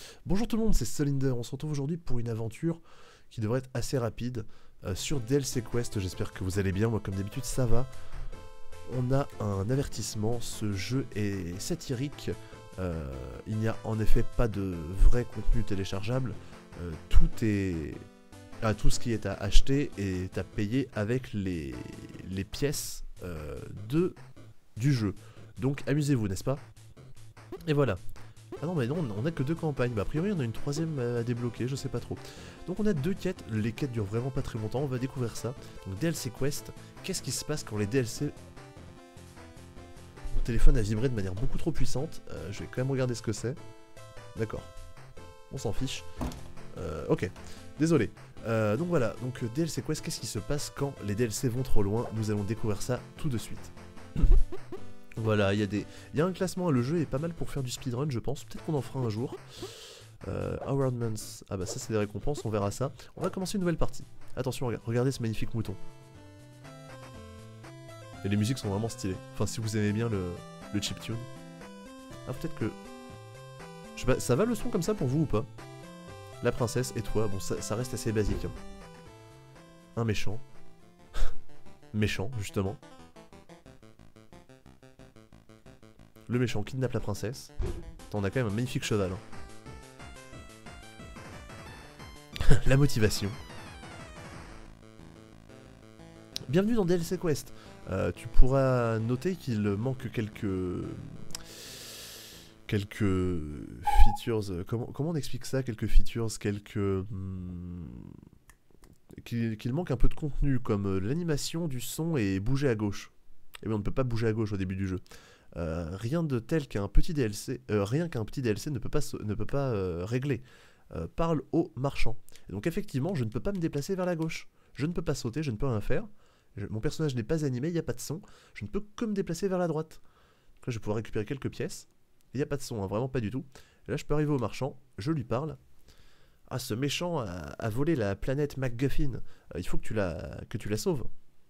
Bonjour tout le monde, c'est Solinder. On se retrouve aujourd'hui pour une aventure qui devrait être assez rapide sur DLC Quest. J'espère que vous allez bien. Moi, comme d'habitude, ça va. On a un avertissement. Ce jeu est satirique. Il n'y a en effet pas de vrai contenu téléchargeable. Tout ce qui est à acheter est à payer avec les pièces du jeu. Donc amusez-vous, n'est-ce pas? Et voilà. Ah non, mais non, on a que 2 campagnes. Bah, a priori, on a une 3ème à débloquer, je sais pas trop. Donc, on a 2 quêtes. Les quêtes durent vraiment pas très longtemps. On va découvrir ça. Donc, DLC Quest. Qu'est-ce qui se passe quand les DLC. Mon téléphone a vibré de manière beaucoup trop puissante. Je vais quand même regarder ce que c'est. D'accord. On s'en fiche. Ok. Désolé. Donc, voilà. Donc, DLC Quest, qu'est-ce qui se passe quand les DLC vont trop loin? Nous allons découvrir ça tout de suite. Voilà, il y a un classement, le jeu est pas mal pour faire du speedrun, je pense. Peut-être qu'on en fera un jour. Awardments, ah bah ça c'est des récompenses, on verra ça. On va commencer une nouvelle partie. Attention, regardez ce magnifique mouton. Et les musiques sont vraiment stylées. Enfin, si vous aimez bien le chiptune. Ah, peut-être que... Je sais pas, ça va le son comme ça pour vous ou pas? La princesse et toi, bon ça reste assez basique. Hein. Un méchant. Méchant, justement. Le méchant kidnappe la princesse. Attends, on a quand même un magnifique cheval. Hein. La motivation. Bienvenue dans DLC Quest. Tu pourras noter qu'il manque quelques features. Comment on explique ça? Quelques features, qu'il manque un peu de contenu, comme l'animation du son et bouger à gauche. Et bien on ne peut pas bouger à gauche au début du jeu. Rien de tel qu'un petit DLC, rien qu'un petit DLC ne peut pas régler. Parle au marchand. Et donc effectivement, je ne peux pas me déplacer vers la gauche. Je ne peux pas sauter, je ne peux rien faire. Mon personnage n'est pas animé, il n'y a pas de son. Je ne peux que me déplacer vers la droite. Donc là, je vais pouvoir récupérer quelques pièces. Il n'y a pas de son, hein, vraiment pas du tout. Et là, je peux arriver au marchand, je lui parle. Ah, ce méchant a volé la planète MacGuffin. Il faut que tu la sauves.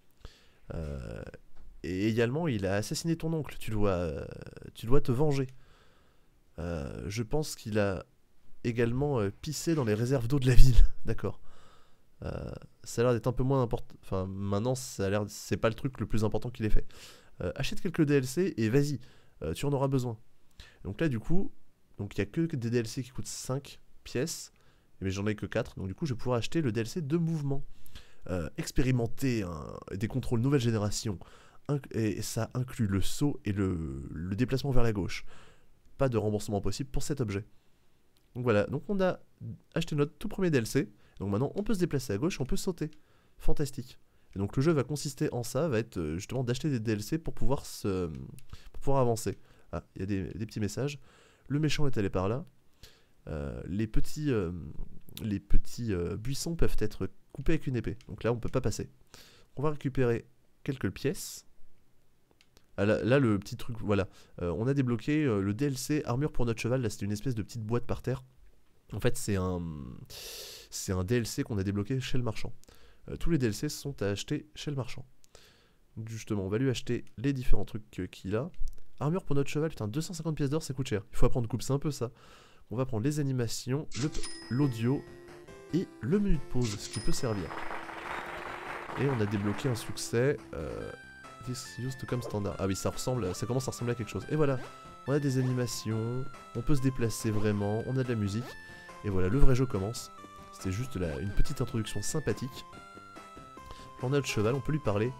Et également, il a assassiné ton oncle. Tu dois te venger. Je pense qu'il a également pissé dans les réserves d'eau de la ville. D'accord. Ça a l'air d'être un peu moins important. Enfin, maintenant, ça a l'air, c'est pas le truc le plus important qu'il ait fait. Achète quelques DLC et vas-y. Tu en auras besoin. Donc là, du coup, donc il y a que des DLC qui coûtent 5 pièces. Mais j'en ai que 4. Donc du coup, je vais pouvoir acheter le DLC de mouvement. Expérimenter des contrôles nouvelle génération. Et ça inclut le saut et le déplacement vers la gauche. Pas de remboursement possible pour cet objet. Donc voilà, donc on a acheté notre tout premier DLC. Donc maintenant on peut se déplacer à gauche et on peut sauter. Fantastique. Et donc le jeu va consister en ça, va être justement d'acheter des DLC pour pouvoir avancer. Ah, il y a des petits messages. Le méchant est allé par là. Les petits buissons peuvent être coupés avec une épée. Donc là on peut pas passer. On va récupérer quelques pièces. Ah, là, le petit truc, voilà. On a débloqué le DLC armure pour notre cheval. Là, c'était une espèce de petite boîte par terre. En fait, c'est un DLC qu'on a débloqué chez le marchand. Tous les DLC sont à acheter chez le marchand. Donc, justement, on va lui acheter les différents trucs qu'il a. Armure pour notre cheval, putain, 250 pièces d'or, ça coûte cher. Il faut apprendre coupe, c'est un peu ça. On va prendre les animations, l'audio et le menu de pause, ce qui peut servir. Et on a débloqué un succès. This used to come standard. Ah oui, ça commence à ressembler à quelque chose. Et voilà, on a des animations, on peut se déplacer vraiment, on a de la musique. Et voilà, le vrai jeu commence. C'était juste une petite introduction sympathique. On a le cheval, on peut lui parler.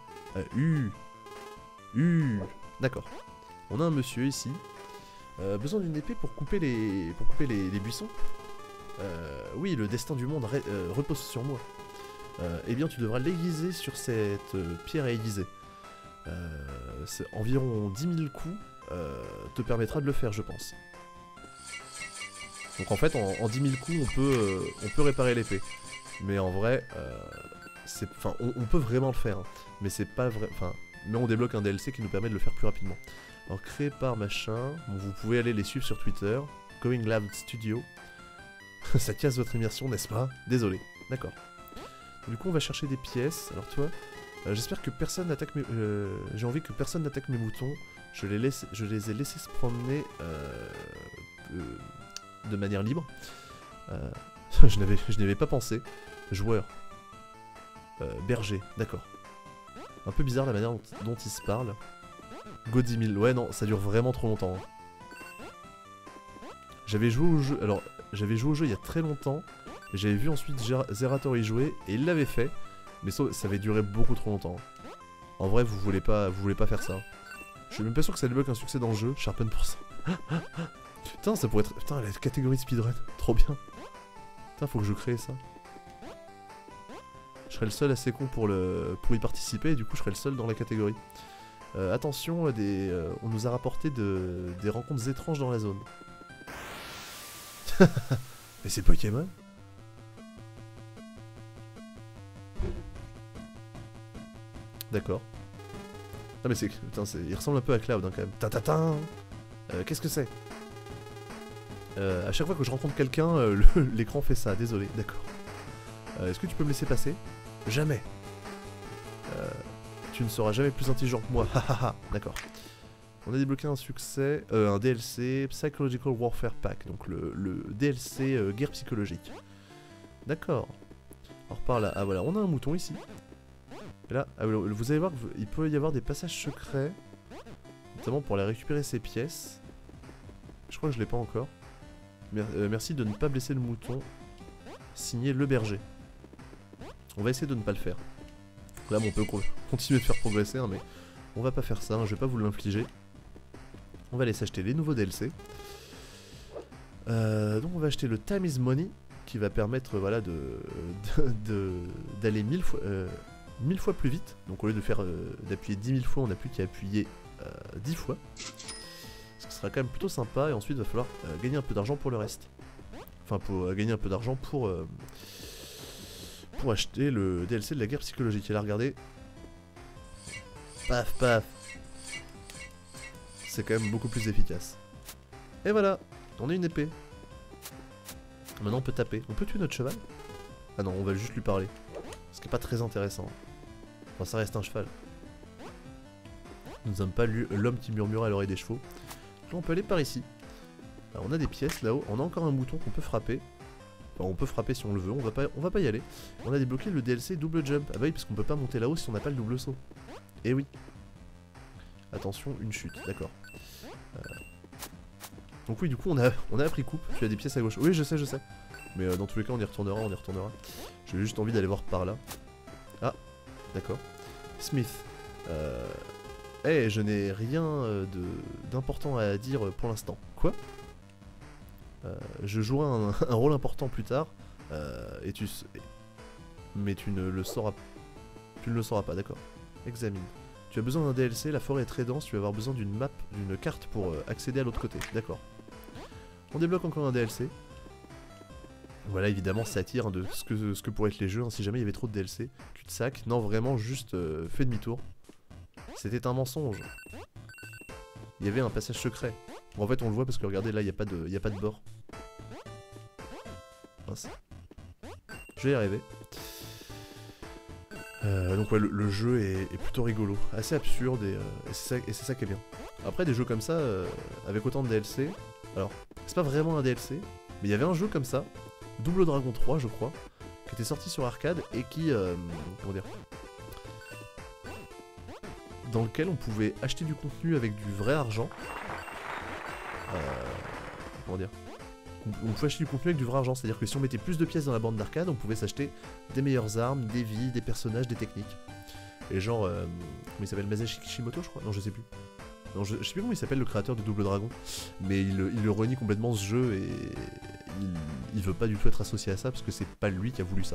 D'accord. On a un monsieur ici. Besoin d'une épée pour couper les buissons. Oui, le destin du monde repose sur moi. Eh bien, tu devras l'aiguiser sur cette pierre à aiguiser. Environ 10 000 coups te permettra de le faire, je pense. Donc en fait, en 10 000 coups, on peut réparer l'épée. Mais en vrai, on peut vraiment le faire. Hein. Mais c'est pas vrai. Mais on débloque un DLC qui nous permet de le faire plus rapidement. Alors créé par machin. Bon, vous pouvez aller les suivre sur Twitter. Going Loud Studio. Ça casse votre immersion, n'est-ce pas? Désolé. D'accord. Du coup, on va chercher des pièces. Alors toi. J'espère que personne n'attaque mes... j'ai envie que personne n'attaque mes moutons. Je les ai laissés se promener de manière libre. Je n'y avais pas pensé. Joueur. Berger, d'accord. Un peu bizarre la manière dont ils se parlent. Go 10 000, ouais non, ça dure vraiment trop longtemps. Hein. J'avais joué au jeu, alors j'avais joué au jeu il y a très longtemps. J'avais vu ensuite Zerator y jouer et il l'avait fait. Mais ça avait duré beaucoup trop longtemps. En vrai, vous voulez pas faire ça. Je suis même pas sûr que ça débloque un succès dans le jeu. Sharpen pour ça. Putain, ça pourrait être... Putain, la catégorie speedrun. Trop bien. Putain, faut que je crée ça. Je serais le seul assez con pour y participer et du coup je serais le seul dans la catégorie. Attention, on nous a rapporté des rencontres étranges dans la zone. Mais c'est Pokémon. D'accord. Non mais c'est... Putain, il ressemble un peu à Cloud hein, quand même. Tatatin. Qu'est-ce que c'est? À chaque fois que je rencontre quelqu'un, l'écran fait ça, désolé, d'accord. Est-ce que tu peux me laisser passer? Jamais. Tu ne seras jamais plus intelligent que moi, hahaha, d'accord. On a débloqué un succès, un DLC, Psychological Warfare Pack, donc le DLC guerre psychologique. D'accord. Alors par là, ah voilà, on a un mouton ici. Et là, vous allez voir qu'il peut y avoir des passages secrets, notamment pour aller récupérer ces pièces. Je crois que je l'ai pas encore. Merci de ne pas blesser le mouton. Signé le berger. On va essayer de ne pas le faire. Là, bon, on peut continuer de faire progresser, hein, mais on va pas faire ça, hein, je vais pas vous l'infliger. On va aller s'acheter les nouveaux DLC. Donc on va acheter le Time is Money, qui va permettre voilà, d'aller 1000 fois plus vite. Donc au lieu d'appuyer 10 000 fois, on n'a plus qu'à appuyer 10 fois. Ce sera quand même plutôt sympa, et ensuite il va falloir gagner un peu d'argent pour le reste. Enfin, pour gagner un peu d'argent pour acheter le DLC de la guerre psychologique. Et là, regardez. Paf, paf. C'est quand même beaucoup plus efficace. Et voilà, on a une épée. Maintenant, on peut taper. On peut tuer notre cheval? Ah non, on va juste lui parler. Ce qui n'est pas très intéressant. Enfin, ça reste un cheval. Nous ne sommes pas l'homme qui murmure à l'oreille des chevaux. Là, on peut aller par ici. Alors, on a des pièces là-haut. On a encore un bouton qu'on peut frapper. Enfin, on peut frapper si on le veut. On va pas y aller. On a débloqué le DLC double jump. Ah bah oui, parce qu'on peut pas monter là-haut si on n'a pas le double saut. Eh oui. Attention, une chute. D'accord. Donc oui, du coup, on a appris coupe. Tu as des pièces à gauche. Oui, je sais. Mais dans tous les cas, on y retournera. J'ai juste envie d'aller voir par là. Ah, d'accord. Smith. Je n'ai rien d'important à dire pour l'instant. Quoi? Je jouerai un rôle important plus tard. Mais tu ne le sauras pas, d'accord. Examine. Tu as besoin d'un DLC, la forêt est très dense, tu vas avoir besoin d'une map, d'une carte pour accéder à l'autre côté, d'accord. On débloque encore un DLC. Voilà, évidemment, ça attire hein, de ce que pourraient être les jeux, hein, si jamais il y avait trop de DLC. Cul-de-sac, non, vraiment, juste fais demi-tour. C'était un mensonge. Il y avait un passage secret. Bon, en fait, on le voit parce que regardez, là, il n'y a pas de bord. Mince. Je vais y arriver. Donc ouais, le jeu est plutôt rigolo, assez absurde et c'est ça qui est bien. Après des jeux comme ça, avec autant de DLC, alors c'est pas vraiment un DLC, mais il y avait un jeu comme ça, Double Dragon 3 je crois, qui était sorti sur arcade et qui, comment dire, dans lequel on pouvait acheter du contenu avec du vrai argent. Comment dire, on pouvait acheter du contenu avec du vrai argent, c'est-à-dire que si on mettait plus de pièces dans la bande d'arcade, on pouvait s'acheter des meilleures armes, des vies, des personnages, des techniques. Et genre, comment il s'appelle, Masashi Kishimoto je crois? Non, je sais plus. Non, je sais plus comment il s'appelle le créateur de Double Dragon, mais il le renie complètement ce jeu et il veut pas du tout être associé à ça parce que c'est pas lui qui a voulu ça.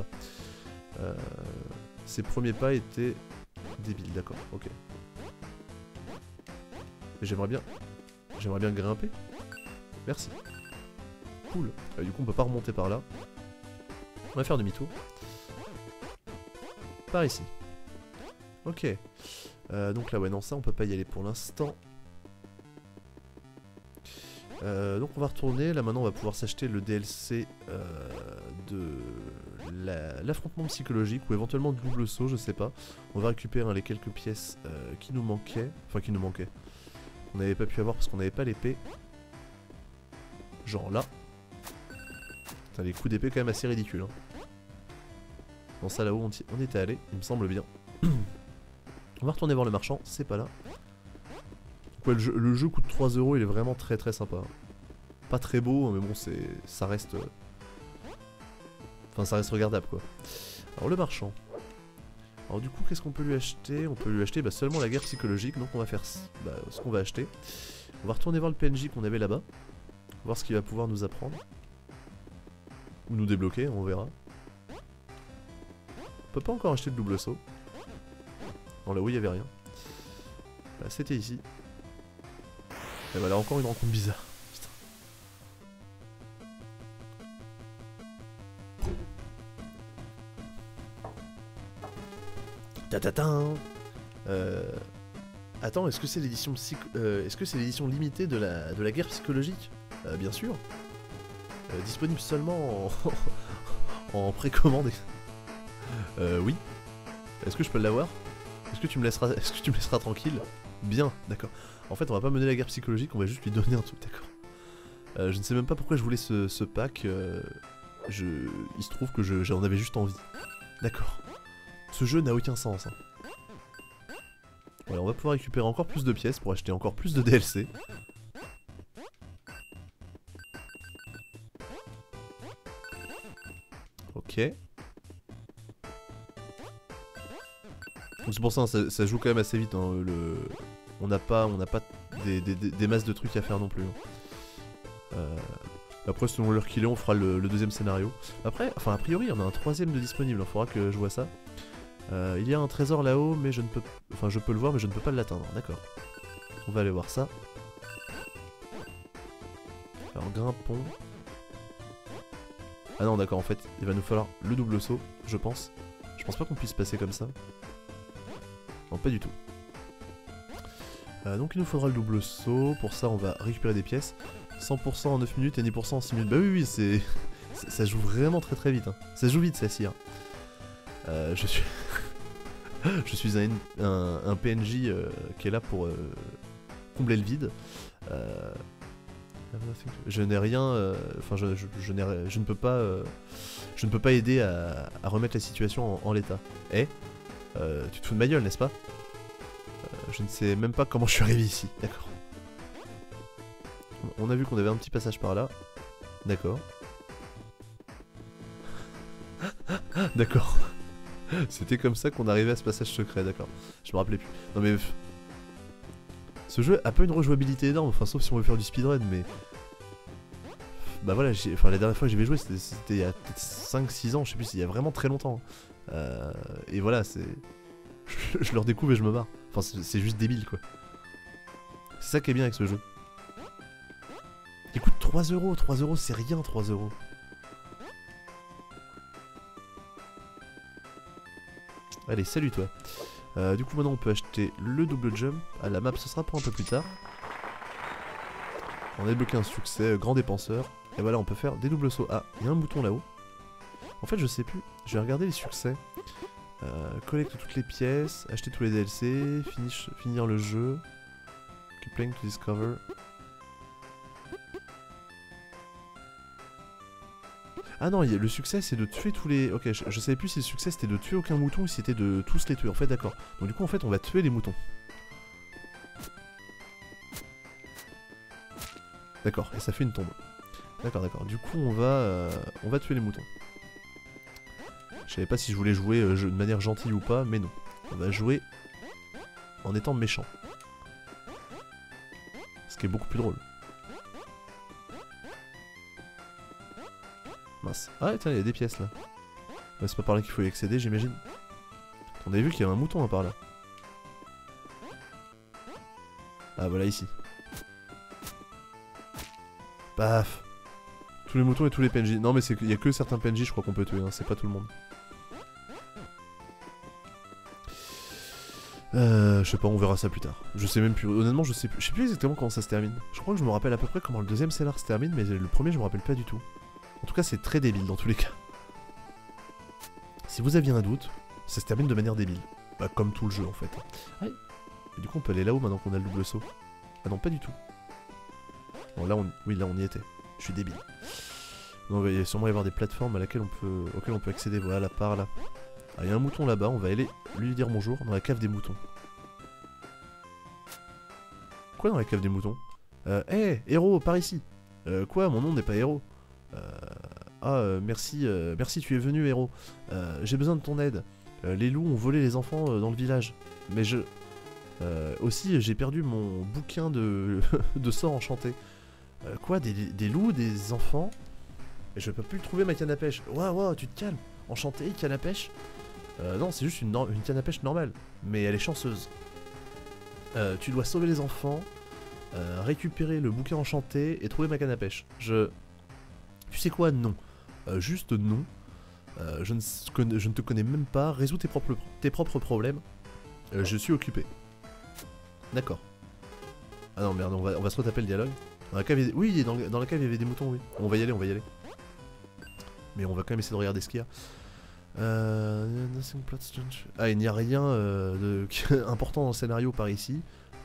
Ses premiers pas étaient débiles, d'accord, ok. J'aimerais bien grimper. Merci. Cool. Du coup on peut pas remonter par là. On va faire demi-tour. Par ici. Ok. Donc là ouais non ça on peut pas y aller pour l'instant. Donc on va retourner. Là maintenant on va pouvoir s'acheter le DLC de l'affrontement psychologique ou éventuellement de double saut, je sais pas. On va récupérer les quelques pièces qui nous manquaient. Enfin qui nous manquaient. On n'avait pas pu avoir parce qu'on n'avait pas l'épée. Genre là. Putain, les coups d'épée quand même assez ridicules. Hein. Bon, ça là-haut, on y était allé, il me semble bien. On va retourner voir le marchand, c'est pas là. Ouais, le jeu coûte 3 €, il est vraiment très très sympa. Pas très beau, mais bon, ça reste... Enfin, ça reste regardable, quoi. Alors, le marchand. Alors, du coup, qu'est-ce qu'on peut lui acheter? On peut lui acheter seulement la guerre psychologique, donc on va faire ce qu'on va acheter. On va retourner voir le PNJ qu'on avait là-bas. Voir ce qu'il va pouvoir nous apprendre. Ou nous débloquer, on verra. On peut pas encore acheter de double saut. Non, là-haut, il y avait rien. Bah, c'était ici. Et voilà, encore une rencontre bizarre. Putain. Tatatin. Attends, est-ce que c'est l'édition limitée de la guerre psychologique? Bien sûr. Disponible seulement en précommande. Oui. Est-ce que je peux l'avoir? Est-ce que tu me laisseras tranquille? Bien, d'accord. En fait, on va pas mener la guerre psychologique, on va juste lui donner un truc, d'accord. Je ne sais même pas pourquoi je voulais ce pack. Il se trouve que j'en avais juste envie. D'accord. Ce jeu n'a aucun sens. Hein. Voilà, on va pouvoir récupérer encore plus de pièces pour acheter encore plus de DLC. Ok. C'est pour ça, ça joue quand même assez vite. Hein, on n'a pas des masses de trucs à faire non plus. Après, selon l'heure qu'il est, on fera le deuxième scénario. Après, enfin, a priori, il y en a un troisième de disponible. Il faudra que je vois ça. Il y a un trésor là-haut, mais je ne peux... Enfin, je peux le voir, mais je ne peux pas l'atteindre. D'accord. On va aller voir ça. Alors, grimpons. Ah non, d'accord, en fait, il va nous falloir le double saut, je pense. Je pense pas qu'on puisse passer comme ça. Non, pas du tout. Donc il nous faudra le double saut. Pour ça, on va récupérer des pièces. 100% en 9 minutes et 10% en 6 minutes. Bah oui, c'est... ça joue vraiment très très vite. Hein. Ça joue vite, celle-ci. Hein. Je suis... je suis un PNJ qui est là pour combler le vide. Je n'ai rien... Enfin, je ne peux pas... je ne peux pas aider à remettre la situation en l'état. Eh, tu te fous de ma gueule, n'est-ce pas? Je ne sais même pas comment je suis arrivé ici. D'accord. On a vu qu'on avait un petit passage par là. D'accord. D'accord. C'était comme ça qu'on arrivait à ce passage secret, d'accord. Je me rappelais plus. Non mais... Ce jeu a pas une rejouabilité énorme, enfin sauf si on veut faire du speedrun, mais... Bah voilà, enfin la dernière fois que j'y avais joué, c'était il y a peut-être 5-6 ans, je sais plus, il y a vraiment très longtemps. Et voilà, c'est... je le redécouvre et je me marre. Enfin c'est juste débile quoi. C'est ça qui est bien avec ce jeu. Il coûte 3 €, 3 € c'est rien 3 €. Allez, salut toi. Du coup maintenant on peut acheter le double jump. À la map ce sera pour un peu plus tard. On a débloqué un succès, grand dépenseur. Et voilà, on peut faire des doubles sauts. Ah, il y a un bouton là-haut. En fait je sais plus, je vais regarder les succès. Collecte toutes les pièces, acheter tous les DLC, finir le jeu. Keep playing to discover. Ah non, le succès c'est de tuer tous les... Ok, je savais plus si le succès c'était de tuer aucun mouton ou si c'était de tous les tuer. En fait, d'accord. Donc du coup, en fait, on va tuer les moutons. D'accord, et ça fait une tombe. D'accord, d'accord. Du coup, on va tuer les moutons. Je savais pas si je voulais jouer de manière gentille ou pas, mais non. On va jouer en étant méchant. Ce qui est beaucoup plus drôle. Mince. Ah tiens, il y a des pièces là. Ouais, c'est pas par là qu'il faut y accéder, j'imagine. On avait vu qu'il y avait un mouton par là. Ah voilà, ici. Paf. Tous les moutons et tous les PNJ. Non mais il y a que certains PNJ je crois qu'on peut tuer, hein. C'est pas tout le monde. Je sais pas, on verra ça plus tard. Je sais même plus, honnêtement je sais plus exactement comment ça se termine. Je crois que je me rappelle à peu près comment le deuxième scénar se termine, mais le premier je me rappelle pas du tout. En tout cas c'est très débile dans tous les cas. Si vous aviez un doute, ça se termine de manière débile. Bah comme tout le jeu en fait. Ah, et du coup on peut aller là-haut maintenant qu'on a le double saut. Ah non pas du tout. Bon là oui là on y était. Je suis débile. Non, il va sûrement y avoir des plateformes auxquelles on peut accéder. Voilà, par là. Ah, il y a un mouton là-bas, on va aller lui dire bonjour dans la cave des moutons. Quoi dans la cave des moutons? Hé, héros, par ici. Quoi, mon nom n'est pas héros. Merci, merci, tu es venu, héros. J'ai besoin de ton aide. Les loups ont volé les enfants dans le village. Mais aussi, j'ai perdu mon bouquin de, de sorts enchantés. Quoi, des loups, des enfants? Et je peux plus trouver ma canne à pêche. Waouh, tu te calmes. Enchanté, canne à pêche? Non, c'est juste une canne à pêche normale. Mais elle est chanceuse. Tu dois sauver les enfants, récupérer le bouquin enchanté et trouver ma canne à pêche. Tu sais quoi? Non. Juste non. Je ne te connais même pas. Résous tes propres problèmes. Je suis occupé. D'accord. Ah non, merde, on va se retaper le dialogue. Dans la cave, oui, dans la cave, il y avait des moutons, oui. On va y aller, on va y aller. Mais on va quand même essayer de regarder ce qu'il y a. Ah, il n'y a rien important dans le scénario par ici.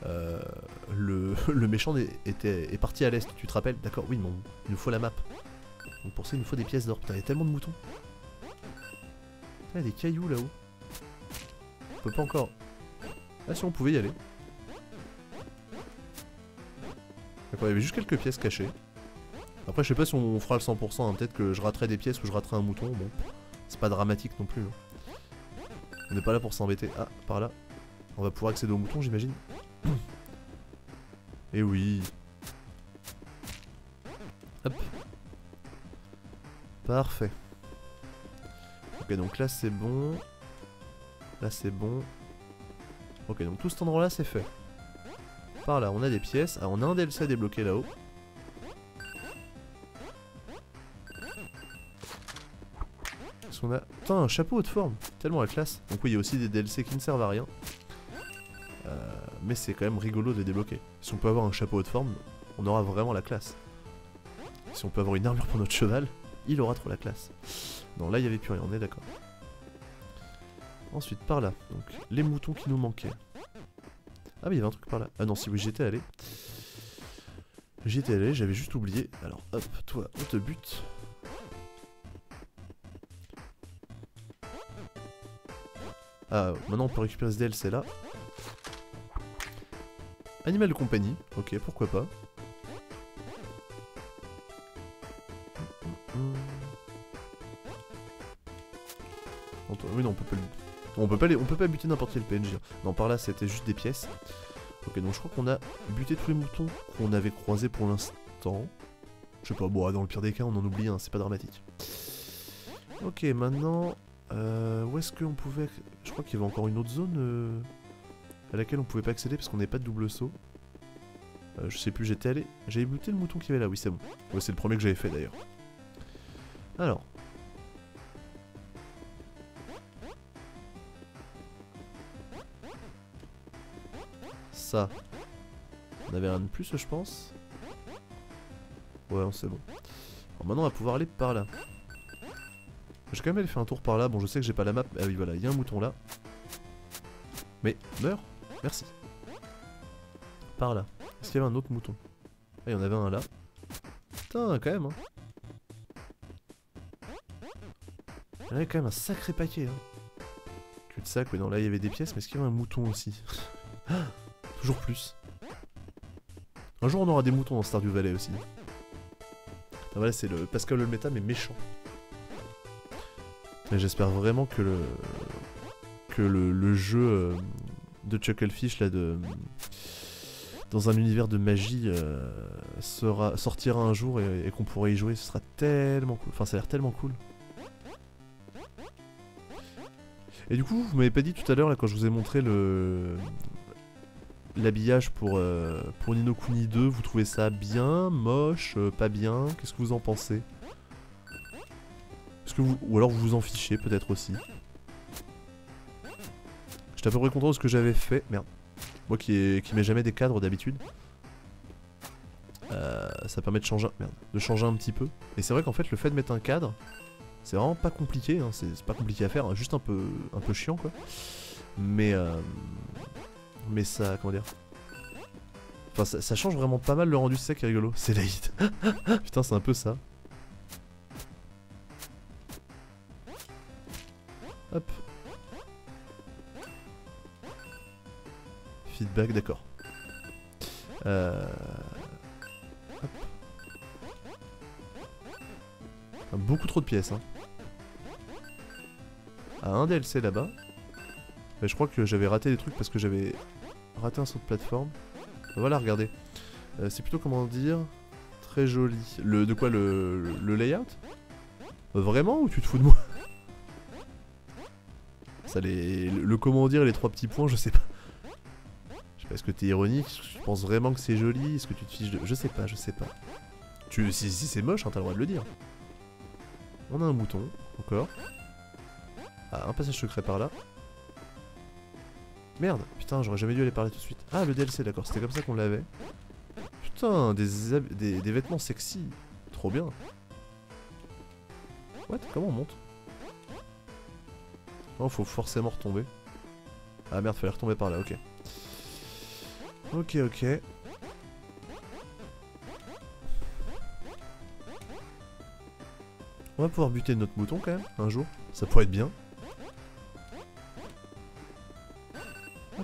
Le méchant est parti à l'est, tu te rappelles? D'accord, oui, mais il nous faut la map. Donc pour ça, il nous faut des pièces d'or. Putain, il y a tellement de moutons. Il y a des cailloux là-haut. On peut pas encore... Ah si, on pouvait y aller. D'accord, il y avait juste quelques pièces cachées. Après, je sais pas si on fera le 100%, hein. Peut-être que je raterai des pièces ou je raterai un mouton. Bon, c'est pas dramatique non plus. Hein. On n'est pas là pour s'embêter. Ah, par là. On va pouvoir accéder aux moutons, j'imagine. Et oui. Hop. Parfait. Ok, donc là c'est bon. Là c'est bon. Ok, donc tout cet endroit là c'est fait. Par là, on a des pièces. Ah, on a un DLC à débloquer là-haut. Qu'est-ce qu'on a? Putain, un chapeau haute forme. Tellement la classe. Donc oui, il y a aussi des DLC qui ne servent à rien. Mais c'est quand même rigolo de débloquer. Si on peut avoir un chapeau haute forme, on aura vraiment la classe. Si on peut avoir une armure pour notre cheval, il aura trop la classe. Non, là il n'y avait plus rien, on est d'accord. Ensuite, par là. Donc, les moutons qui nous manquaient. Ah mais il y avait un truc par là. Ah non, si oui, j'étais allé. J'étais allé, j'avais juste oublié. Alors hop, toi, on te bute. Ah, maintenant on peut récupérer ce DLC là. Animal de compagnie, ok, pourquoi pas. Oui non, on peut pas buter n'importe quel PNJ. Non, par là c'était juste des pièces. Ok, donc je crois qu'on a buté tous les moutons qu'on avait croisés pour l'instant. Je sais pas, bon, dans le pire des cas on en oublie un, c'est pas dramatique. Ok, maintenant... où est-ce qu'on pouvait... Je crois qu'il y avait encore une autre zone à laquelle on pouvait pas accéder parce qu'on n'avait pas de double saut. Je sais plus, j'avais buté le mouton qu'il y avait là, oui c'est bon. Ouais, c'est le premier que j'avais fait d'ailleurs. Alors... Ça. On avait rien de plus, je pense. Ouais, c'est bon. Alors maintenant, on va pouvoir aller par là. J'ai quand même allé faire un tour par là. Bon, je sais que j'ai pas la map. Ah oui, voilà, il y a un mouton là. Mais, meurs. Merci. Par là. Est-ce qu'il y avait un autre mouton? Ah, il y en avait un là. Putain, quand même, hein. Il y en avait quand même un sacré paquet, hein. Cul-de-sac, oui, non, là, il y avait des pièces, mais est-ce qu'il y avait un mouton aussi? Toujours plus. Un jour on aura des moutons dans Stardew Valley aussi. Ah, voilà, c'est le Pascal le méta mais méchant. Et j'espère vraiment que le jeu de Chucklefish là dans un univers de magie sortira un jour et qu'on pourra y jouer. Ce sera tellement cool. Enfin, ça a l'air tellement cool. Et du coup, vous m'avez pas dit tout à l'heure là quand je vous ai montré l'habillage pour Ni no Kuni 2, vous trouvez ça bien, moche, pas bien? Qu'est-ce que vous en pensez? Ou alors vous vous en fichez peut-être aussi. J'étais à peu près content de ce que j'avais fait. Merde. Moi qui mets jamais des cadres d'habitude. Ça permet de changer, de changer un petit peu. Et c'est vrai qu'en fait le fait de mettre un cadre, c'est vraiment pas compliqué, hein. C'est pas compliqué à faire, hein. Juste un peu chiant quoi. Mais ça, comment dire, enfin ça change vraiment pas mal le rendu, c'est ça qui est rigolo. C'est Laïd. Putain, c'est un peu ça. Hop. Feedback, d'accord. Hop. Beaucoup trop de pièces, hein. Ah, un DLC là-bas. Mais je crois que j'avais raté des trucs parce que j'avais raté un saut de plateforme. Voilà, regardez. C'est plutôt, comment dire, très joli. De quoi, le layout? Vraiment, ou tu te fous de moi? Ça, le comment dire, les 3 petits points, je sais pas. Je sais pas, est-ce que t'es ironique? Tu penses vraiment que c'est joli? Est-ce que tu te fiches de... Je sais pas, je sais pas. Si c'est moche, hein, t'as le droit de le dire. On a un mouton, encore. Ah, un passage secret par là. Merde, putain, j'aurais jamais dû aller par là tout de suite. Ah, le DLC, d'accord, c'était comme ça qu'on l'avait. Putain, des vêtements sexy. Trop bien. What? Comment on monte? Oh, faut forcément retomber. Ah merde, fallait retomber par là, ok. Ok, ok. On va pouvoir buter notre mouton quand même, un jour. Ça pourrait être bien. Hop.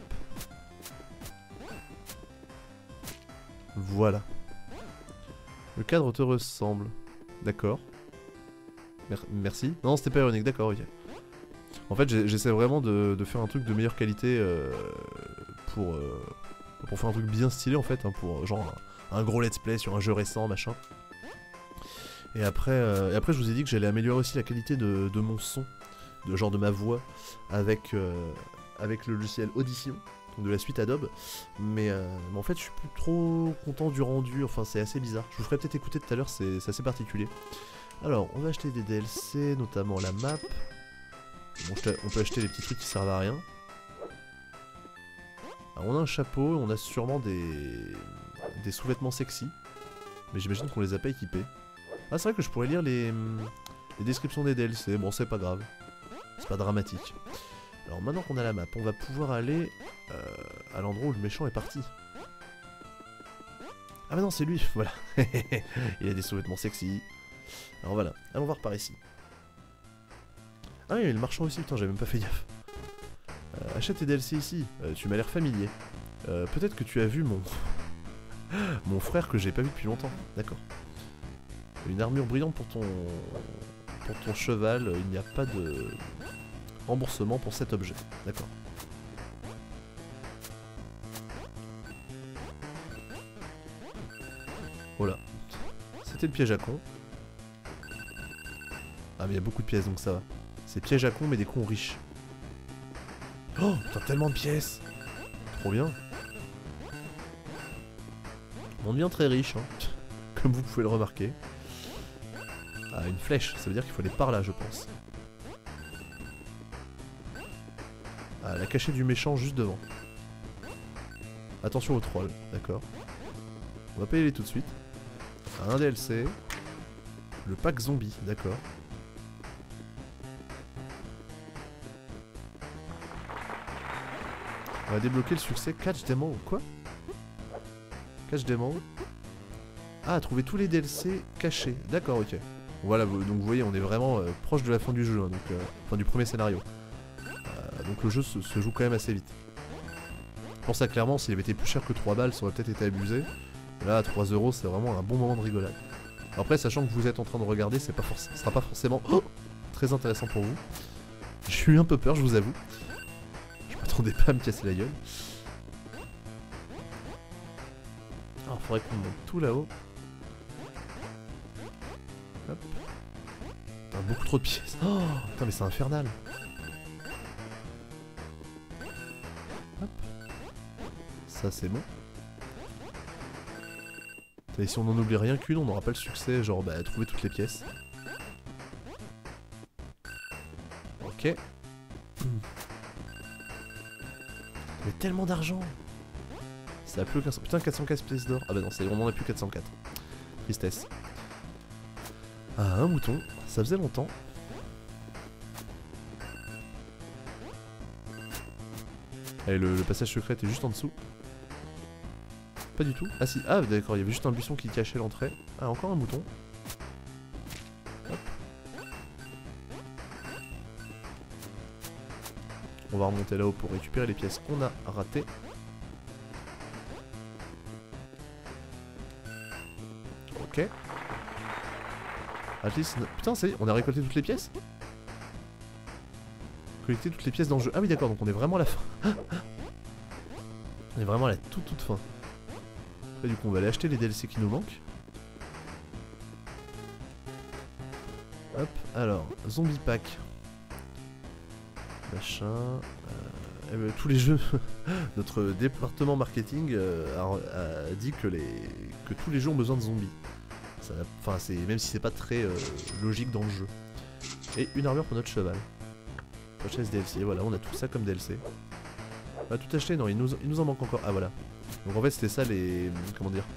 Voilà. Le cadre te ressemble. D'accord. Merci. Non, c'était pas ironique, d'accord, ok. En fait, j'essaie vraiment de faire un truc de meilleure qualité pour faire un truc bien stylé en fait, hein, pour genre un gros let's play sur un jeu récent, machin. Et après, je vous ai dit que j'allais améliorer aussi la qualité de mon son, de ma voix, avec le logiciel Audition, de la suite Adobe. Mais en fait, je suis plus trop content du rendu, enfin c'est assez bizarre. Je vous ferai peut-être écouter tout à l'heure, c'est assez particulier. Alors, on va acheter des DLC, notamment la map. Bon, on peut acheter les petits trucs qui servent à rien. Alors, on a un chapeau, on a sûrement des sous-vêtements sexy. Mais j'imagine qu'on les a pas équipés. Ah, c'est vrai que je pourrais lire les descriptions des DLC. Bon, c'est pas grave. C'est pas dramatique. Alors, maintenant qu'on a la map, on va pouvoir aller à l'endroit où le méchant est parti. Ah bah non, c'est lui, voilà. Il a des sous-vêtements sexy. Alors voilà, allons voir par ici. Ah oui, mais le marchand aussi, putain, j'avais même pas fait gaffe. Achète tes DLC ici, tu m'as l'air familier. Peut-être que tu as vu mon frère que j'ai pas vu depuis longtemps, d'accord. Une armure brillante pour ton cheval, il n'y a pas de remboursement pour cet objet, d'accord. Voilà, c'était le piège à con. Ah mais il y a beaucoup de pièces donc ça va. C'est piège à con mais des cons riches. Oh putain, tellement de pièces. Trop bien. On devient très riche hein. Comme vous pouvez le remarquer. Ah, une flèche, ça veut dire qu'il faut aller par là je pense. Ah, la cachette du méchant juste devant. Attention aux trolls, d'accord. On va pas y aller tout de suite. Un DLC. Le pack zombie, d'accord. On va débloquer le succès Catch Them All. Quoi? Catch Them All. Ah, trouver tous les DLC cachés. D'accord, ok. Voilà, donc vous voyez, on est vraiment proche de la fin du jeu, hein, donc, enfin du premier scénario. Donc le jeu se joue quand même assez vite. Pour ça, clairement, s'il avait été plus cher que 3 balles, ça aurait peut-être été abusé. Là, à 3 €, c'est vraiment un bon moment de rigolade. Après, sachant que vous êtes en train de regarder, ce sera pas forcément très intéressant pour vous. J'ai eu un peu peur, je vous avoue. Je m'attendais pas à me casser la gueule. Alors, faudrait qu'on monte tout là-haut. Hop. Putain, beaucoup trop de pièces. Oh, putain, mais c'est infernal. Hop. Ça, c'est bon. Et si on n'en oublie rien qu'une, on n'aura pas le succès, genre bah trouver toutes les pièces. Ok. Mais tellement d'argent. Ça a plus aucun sens. Putain, 404 pièces d'or. Ah bah non, on en a plus 404. Tristesse. Ah, un mouton. Ça faisait longtemps. Allez, le passage secret est juste en dessous. Pas du tout. Ah si, ah d'accord, il y avait juste un buisson qui cachait l'entrée. Ah, encore un mouton. Hop. On va remonter là-haut pour récupérer les pièces qu'on a ratées. Ok. At least... Putain, ça y est, on a récolté toutes les pièces? Collecter toutes les pièces dans le jeu. Ah oui, d'accord, donc on est vraiment à la fin. On est vraiment à la toute fin. Après, du coup, on va aller acheter les DLC qui nous manquent. Hop, alors, zombie pack. Machin. Tous les jeux. Notre département marketing a dit que tous les jeux ont besoin de zombies. Enfin, même si c'est pas très logique dans le jeu. Et une armure pour notre cheval. Purchase DLC, voilà, on a tout ça comme DLC. On va tout acheter, non, il nous en manque encore. Ah voilà. Donc en fait c'était ça les... Comment dire,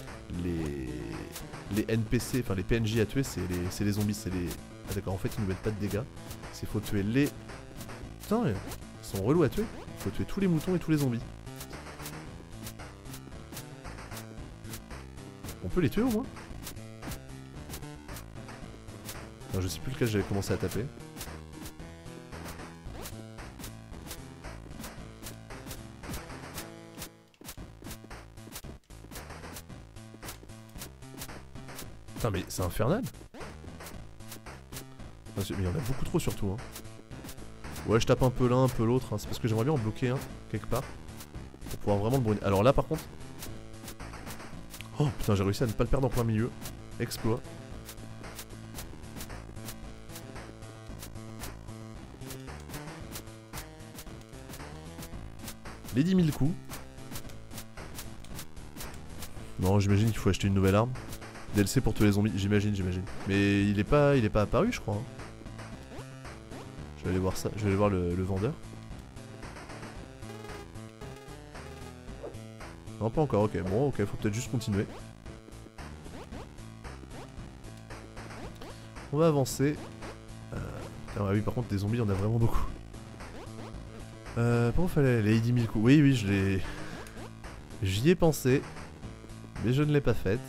les NPC, enfin les PNJ à tuer, c'est les zombies, c'est les... Ah d'accord, en fait ils nous mettent pas de dégâts. C'est faut tuer les... Putain, ils sont relous à tuer. Faut tuer tous les moutons et tous les zombies. On peut les tuer au moins? Non, je sais plus lequel j'avais commencé à taper. Putain mais c'est infernal. Mais il y en a beaucoup trop surtout hein. Ouais je tape un peu l'un, un peu l'autre hein. C'est parce que j'aimerais bien en bloquer un quelque part pour pouvoir vraiment le brûler. Alors là par contre... Oh putain j'ai réussi à ne pas le perdre en plein milieu. Exploit. Les 10 000 coups. Non j'imagine qu'il faut acheter une nouvelle arme. DLC pour tous les zombies, j'imagine. Mais il est pas apparu, je crois. Hein. Je vais aller voir ça, je vais aller voir le vendeur. Non, pas encore, ok. Bon, ok, faut peut-être juste continuer. On va avancer. Ah oui, par contre, des zombies, il y en a vraiment beaucoup. Pourquoi fallait les 10 000 coups? Oui, je l'ai... J'y ai pensé. Mais je ne l'ai pas faite.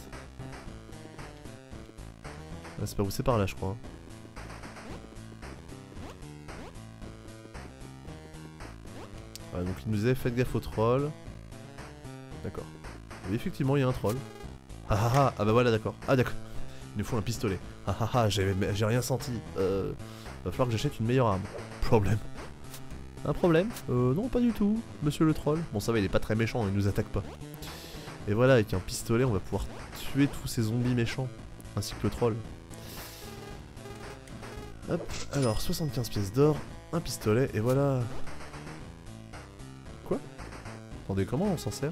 Ah, c'est pas où, c'est par là je crois. Ah, donc il nous disait faites gaffe au troll. D'accord. Oui effectivement il y a un troll. Ah bah voilà d'accord. Ah d'accord. Il nous faut un pistolet. J'ai rien senti. Va falloir que j'achète une meilleure arme. Problème. Un problème? Non pas du tout, monsieur le troll. Bon ça va il est pas très méchant, il nous attaque pas. Et voilà avec un pistolet on va pouvoir tuer tous ces zombies méchants. Ainsi que le troll. Hop, alors 75 pièces d'or, un pistolet, et voilà. Quoi? Attendez, comment on s'en sert?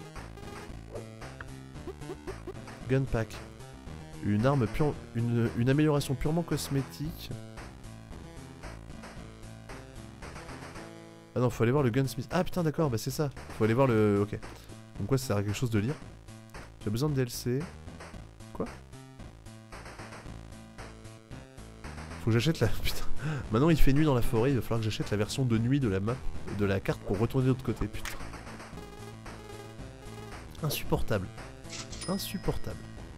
Gun pack. Une arme pure... Une amélioration purement cosmétique. Ah non, faut aller voir le gunsmith. Ah putain d'accord, bah c'est ça. Faut aller voir le... Ok. Donc quoi, ça sert à quelque chose de lire? J'ai besoin de DLC. Quoi? Faut que j'achète la... Putain. Maintenant il fait nuit dans la forêt, il va falloir que j'achète la version de nuit de la map, de la carte pour retourner de l'autre côté, putain. Insupportable. Insupportable.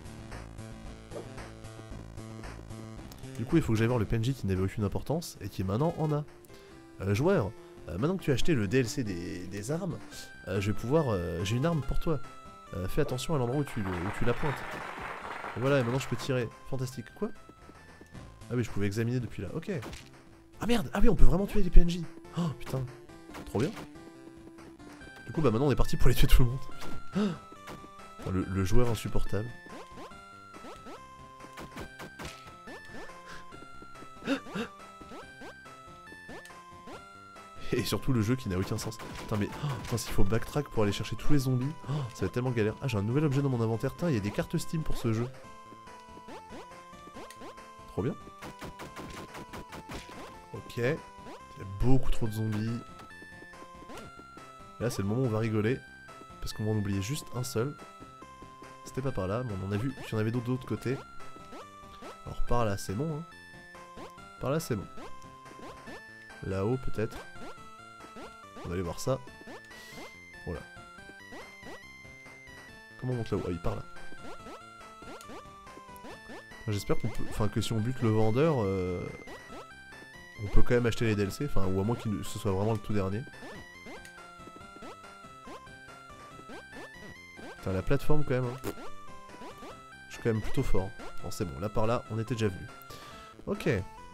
Du coup il faut que j'aille voir le PNJ qui n'avait aucune importance et qui maintenant en a. Joueur, maintenant que tu as acheté le DLC des armes, je vais pouvoir... j'ai une arme pour toi. Fais attention à l'endroit où tu la pointes. Et voilà, et maintenant je peux tirer. Fantastique. Quoi? Ah oui, je pouvais examiner depuis là. Ok. Ah merde! Ah oui, on peut vraiment tuer les PNJ. Oh putain. Trop bien. Du coup, bah maintenant on est parti pour les tuer tout le monde. Oh, le joueur insupportable. Et surtout le jeu qui n'a aucun sens. Putain mais, putain s'il faut backtrack pour aller chercher tous les zombies, ça va être tellement galère. Ah j'ai un nouvel objet dans mon inventaire, putain il y a des cartes Steam pour ce jeu. Trop bien. Ok. Il y a beaucoup trop de zombies. Et là c'est le moment où on va rigoler. Parce qu'on va en oublier juste un seul. C'était pas par là, mais on en a vu qu'il y en avait d'autres de l'autre côté. Alors par là c'est bon hein. Par là c'est bon. Là-haut peut-être. On va aller voir ça. Voilà. Comment on monte là-haut? Ah, il part là. J'espère qu'on peut... Enfin, que si on bute le vendeur, On peut quand même acheter les DLC, enfin, ou à moins que ce soit vraiment le tout dernier. Putain, la plateforme quand même. Hein. Je suis quand même plutôt fort. Bon, c'est bon, là par là, on était déjà venu. Ok.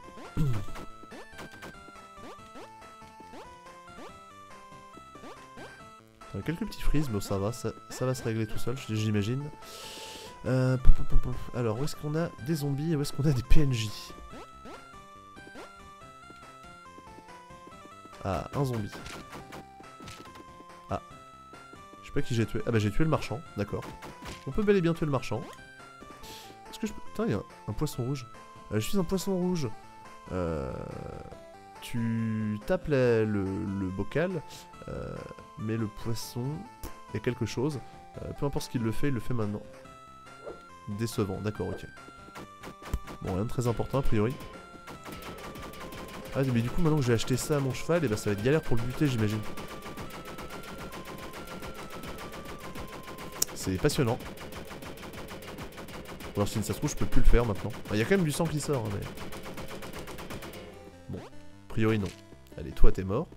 Quelques petits frises, mais ça va, ça va se régler tout seul, j'imagine. Alors, où est-ce qu'on a des zombies et où est-ce qu'on a des PNJ? Ah, un zombie. Ah. Je sais pas qui j'ai tué. Ah bah j'ai tué le marchand, d'accord. On peut bel et bien tuer le marchand. Est-ce que je peux... Putain, il y a un poisson rouge. Je suis un poisson rouge. Tu tapes le bocal, mais le poisson, il y a quelque chose. Peu importe ce qu'il le fait maintenant. Décevant, d'accord, ok. Bon, rien de très important a priori. Ah, mais du coup, maintenant que j'ai acheté ça à mon cheval, et bah ça va être galère pour le buter, j'imagine. C'est passionnant. Alors, si ça se trouve, je peux plus le faire maintenant. Il y a quand même du sang qui sort, hein, mais. Bon, a priori, non. Allez, toi, t'es mort.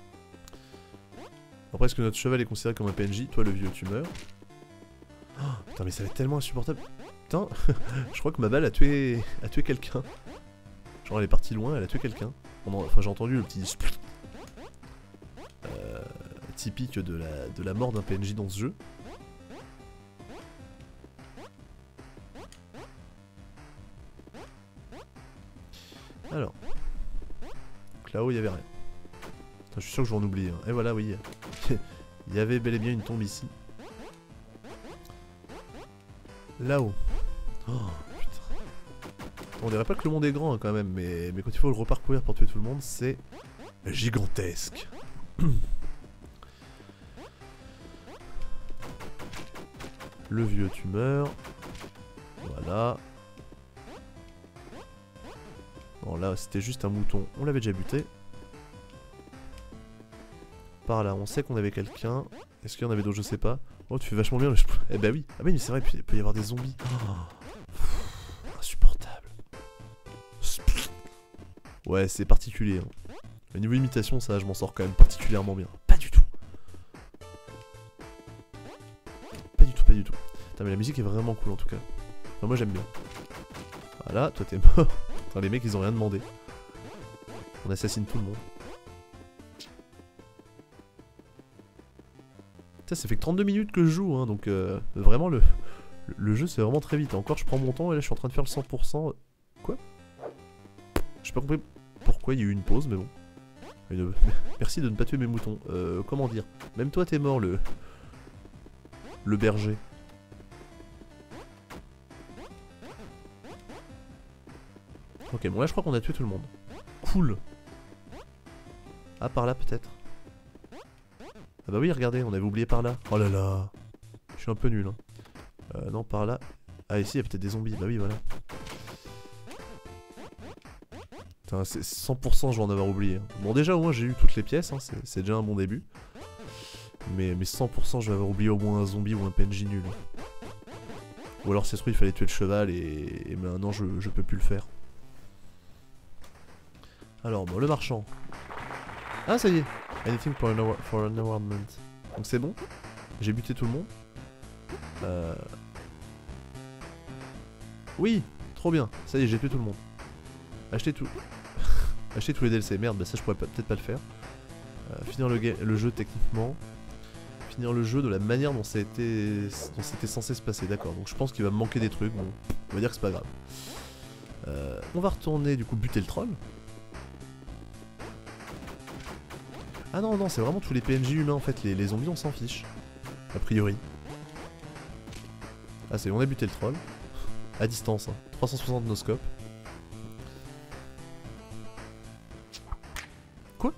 Après, est-ce que notre cheval est considéré comme un PNJ? Toi, le vieux, tu meurs. Oh, putain, mais ça va être tellement insupportable. Putain, je crois que ma balle a tué quelqu'un. Genre, elle est partie loin, elle a tué quelqu'un. Enfin, j'ai entendu le petit typique de la mort d'un PNJ dans ce jeu. Alors. Donc là-haut, il n'y avait rien. Putain, je suis sûr que je vais en oublier. Hein. Et voilà, oui. Il y avait bel et bien une tombe ici. Là-haut. Oh, putain. On dirait pas que le monde est grand hein, quand même, mais quand il faut le reparcourir pour tuer tout le monde, c'est gigantesque. Le vieux, tu meurs. Voilà. Bon, là, c'était juste un mouton. On l'avait déjà buté. Par là, on sait qu'on avait quelqu'un. Est-ce qu'il y en avait d'autres? Je sais pas. Oh, tu fais vachement bien. Eh bah oui. Ah bah oui, c'est vrai, il peut y avoir des zombies. Oh, insupportable. Ouais, c'est particulier. Hein. Au niveau imitation, ça, je m'en sors quand même particulièrement bien. Pas du tout. Pas du tout, pas du tout. Putain, mais la musique est vraiment cool en tout cas. Enfin, moi j'aime bien. Voilà, toi t'es mort. Putain, les mecs ils ont rien demandé. On assassine tout le monde. Putain, ça fait que 32 minutes que je joue, hein, donc vraiment le jeu c'est vraiment très vite. Encore je prends mon temps et là je suis en train de faire le 100%. Quoi? J'ai pas compris pourquoi il y a eu une pause, mais bon. Merci de ne pas tuer mes moutons. Comment dire? Même toi t'es mort, le berger. Ok, bon là je crois qu'on a tué tout le monde. Cool. Ah, par là peut-être. Ah bah oui, regardez, on avait oublié par là. Oh là là. Je suis un peu nul. Hein. Non, par là. Ah, ici, il y a peut-être des zombies. Bah oui, voilà. Putain, c'est 100% je vais en avoir oublié. Hein. Bon, déjà, au moins, j'ai eu toutes les pièces. Hein. C'est déjà un bon début. Mais 100% je vais avoir oublié au moins un zombie ou un PNJ nul. Ou alors, c'est sûr, il fallait tuer le cheval et maintenant, je peux plus le faire. Alors, bon, le marchand. Ah, ça y est. Anything for an awardment. Donc c'est bon. J'ai buté tout le monde. Oui, trop bien. Ça y est, j'ai tué tout le monde. Achetez tout. Achetez tous les DLC. Merde, bah ça je pourrais peut-être pas le faire. Finir le jeu techniquement. Finir le jeu de la manière dont c'était censé se passer. D'accord, donc je pense qu'il va me manquer des trucs. Bon, on va dire que c'est pas grave. On va retourner du coup buter le troll. Ah non, non, c'est vraiment tous les PNJ humains en fait, les zombies on s'en fiche. A priori. Ah c'est on a buté le troll. À distance, hein. 360 no scope. Quoi?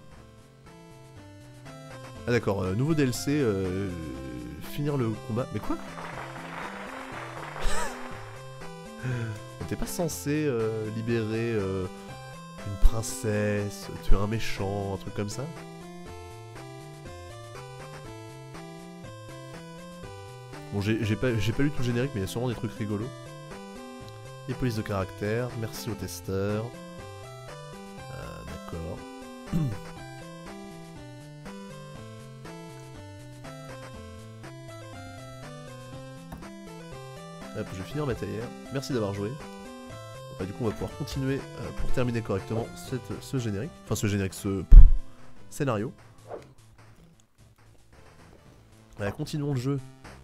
Ah d'accord, nouveau DLC, finir le combat. Mais quoi? On n'était pas censé libérer une princesse, tuer un méchant, un truc comme ça? Bon, j'ai pas lu tout le générique, mais il y a sûrement des trucs rigolos. Les polices de caractère, merci aux testeurs. D'accord. Hop, je vais finir ma théière. Merci d'avoir joué. Bah, du coup, on va pouvoir continuer pour terminer correctement ce générique. Enfin, ce scénario. Allez, continuons le jeu.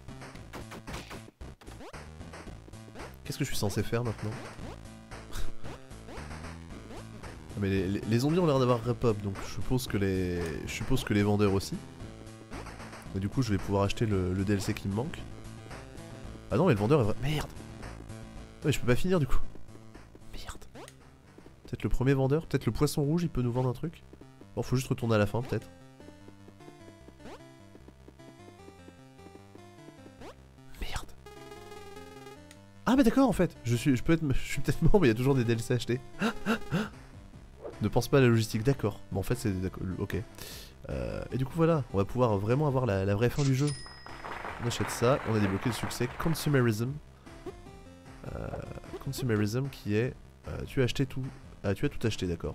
Qu'est-ce que je suis censé faire maintenant? Mais les zombies ont l'air d'avoir repop, donc je suppose que les vendeurs aussi. Et du coup, je vais pouvoir acheter le DLC qui me manque. Ah non, mais le vendeur est vrai. Merde! Ouais, je peux pas finir du coup. Merde. Peut-être le premier vendeur, peut-être le poisson rouge, il peut nous vendre un truc. Bon, faut juste retourner à la fin, peut-être. Merde. Ah, mais d'accord, en fait. Je suis peut-être mort, mais il y a toujours des DLC achetés. Ne pense pas à la logistique, d'accord. Bon, en fait, c'est d'accord. Ok. Et du coup, voilà, on va pouvoir vraiment avoir la vraie fin du jeu. On achète ça, on a débloqué le succès Consumerism. Consumerism qui est... tu as acheté tout... Ah, tu as tout acheté, d'accord.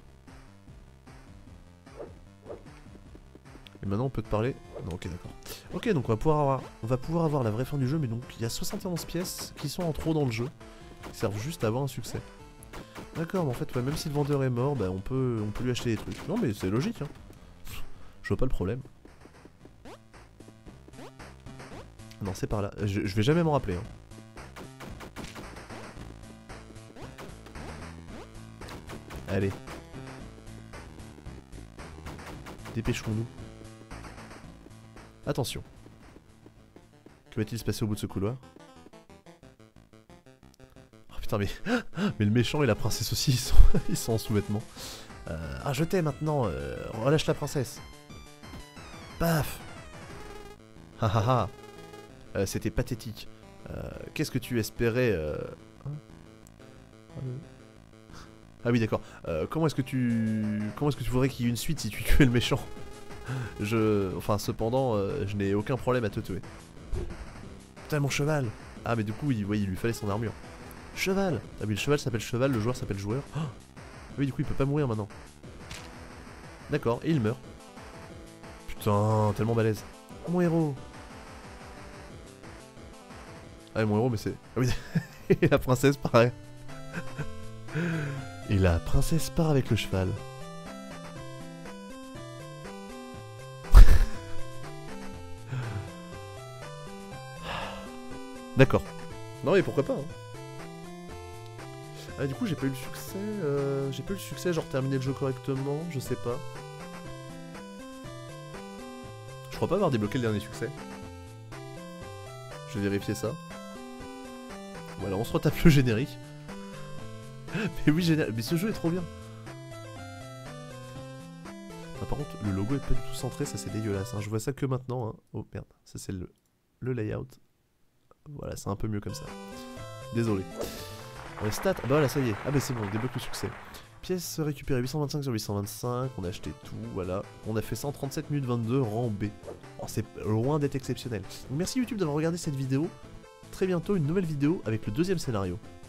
Et maintenant on peut te parler... Non, ok, d'accord. Ok, donc on va pouvoir avoir la vraie fin du jeu, mais donc il y a 71 pièces qui sont en trop dans le jeu, qui servent juste à avoir un succès. D'accord, mais en fait, ouais, même si le vendeur est mort, bah, on peut lui acheter des trucs. Non, mais c'est logique, hein. Je vois pas le problème. Non, c'est par là. Je vais jamais m'en rappeler. Hein. Allez. Dépêchons-nous. Attention. Que va-t-il se passer au bout de ce couloir? Oh putain, mais... mais le méchant et la princesse aussi, ils sont en sous-vêtements. Ah, je t'ai maintenant. Relâche la princesse. Paf. Ha ha ha. C'était pathétique. Qu'est-ce que tu espérais Ah oui, d'accord. Comment est-ce que tu voudrais qu'il y ait une suite si tu tuais le méchant? Enfin, cependant, je n'ai aucun problème à te tuer. Putain, mon cheval. Ah, mais du coup, il lui fallait son armure. Cheval. Ah mais le cheval s'appelle cheval, le joueur s'appelle joueur. Oh, oui, du coup, il peut pas mourir maintenant. D'accord, et il meurt. Putain, tellement balèze. Mon héros. Ah, mon héros, mais c'est... Ah oui, et la princesse, pareil. Et la princesse part avec le cheval. D'accord. Non, mais pourquoi pas, hein. Ah, du coup, j'ai pas eu le succès. J'ai pas eu le succès, genre terminer le jeu correctement, je sais pas. Je crois pas avoir débloqué le dernier succès. Je vais vérifier ça. Voilà, on se retape le générique. Mais oui, génial. Mais ce jeu est trop bien. Ah, par contre, le logo est pas du tout centré, ça c'est dégueulasse. Hein. Je vois ça que maintenant. Hein. Oh merde, ça c'est le layout. Voilà, c'est un peu mieux comme ça. Désolé. Stats, ah bah voilà, ça y est. Ah bah c'est bon, on débloque le succès. Pièces récupérées 825 sur 825, on a acheté tout, voilà. On a fait 137 minutes 22, rang B. Oh, c'est loin d'être exceptionnel. Donc merci YouTube d'avoir regardé cette vidéo. Très bientôt, une nouvelle vidéo avec le deuxième scénario.